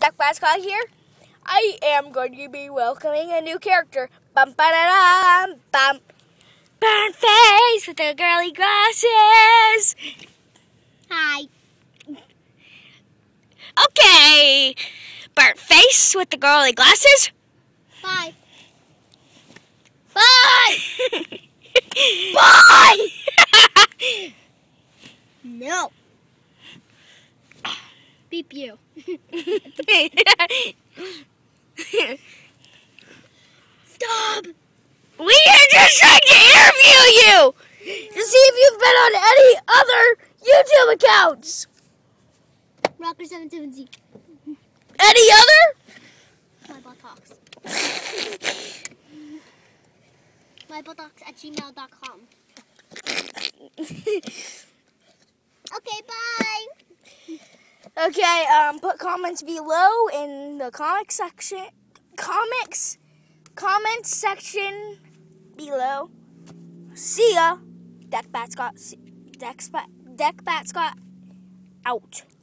Duck Mascot here. I am going to be welcoming a new character. Bum ba da dum bum. Burntface with the girly glasses. Hi. Okay, Burntface with the girly glasses. Bye. Bye. Bye. No. Beep you. Stop. We are just trying to interview you to see if you've been on any other YouTube accounts. Rocker 770. Any other? My buttocks. My buttocks at gmail.com. Okay, bye. Okay, put comments below in the comments section below. See ya. Deck Bat Scott out.